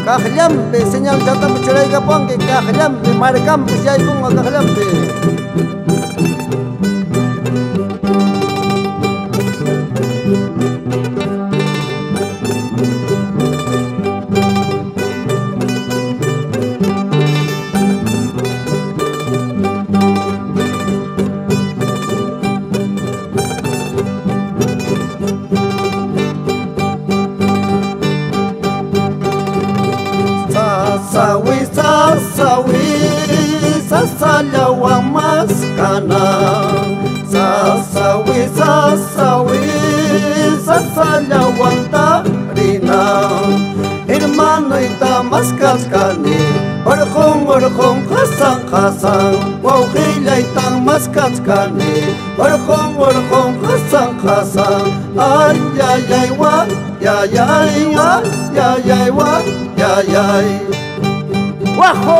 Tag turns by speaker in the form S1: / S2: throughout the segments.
S1: Kahlampe señal chatam churay kapanki kahlampe markampi yaykunga kahlampe Sasallawan maskana sasawi sasallawan tarina hermanoita maskachkani orjon qasan wawqillaytan maskachkani orjon qasan ay yayaywa yayaywa yayaywa yayay wajo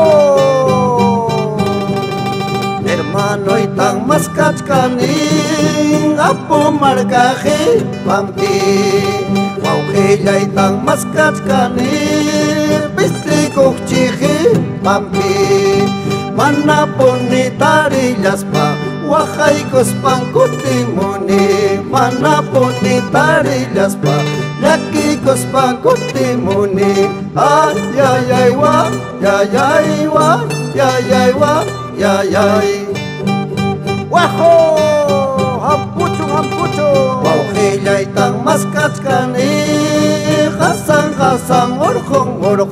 S1: hermanoitan maskachkani apu markaji pampi wawqillaytan maskachkani pistikukchiji pampi mana punitarillaspa waqaykuspan kutimuni mana punitarillaspa llakikuspan kutimuni ay yayaywa yayaywa yayaywa yayay wajo hampucho wawqillaytan maskachkani qasan orjon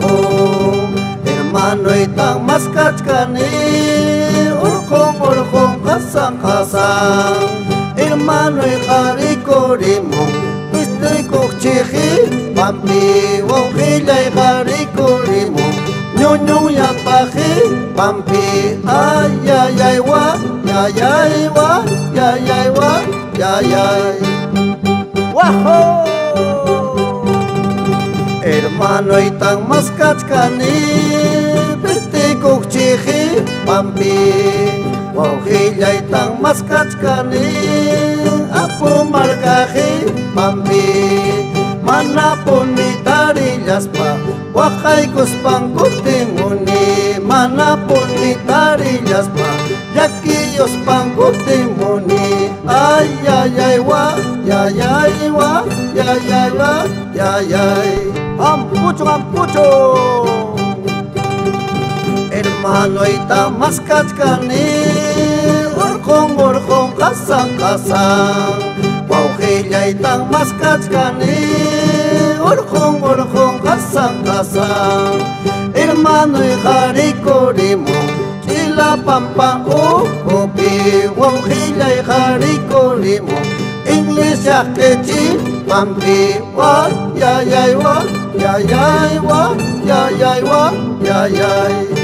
S1: hermanoitan maskachkani orjon qasan hermanoy qarikurimun pistikukchiji pampi wawqillay qarikurimun ñuñuyapaji pampi ay yayaywa yayaywa yayaywa yayay wajo hermanoitan maskachkani pistikukchiji pampi wawqillaytan maskachkani apu markaji pampi mana punitarillaspa waqaykuspan kutimuni mana punitarillaspa llakiyuspan kutimuni ay yayaywa yayaywa yayaywa yayay hampucho hermanoita maskachkani orjon qasan wawqillaytan maskachkani orjon qasan hermanoy qarikurimun chilapampa ukupi wawqillay qarikurimun inglés llaqtachi pampi yayaywa yayaywa yayaywa yayay